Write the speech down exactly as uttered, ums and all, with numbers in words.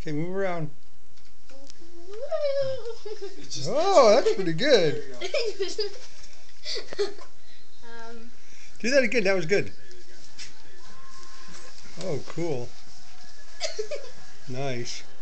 Okay, move around. Oh, that's pretty good. um, Do that again. That was good. Oh, cool. Nice.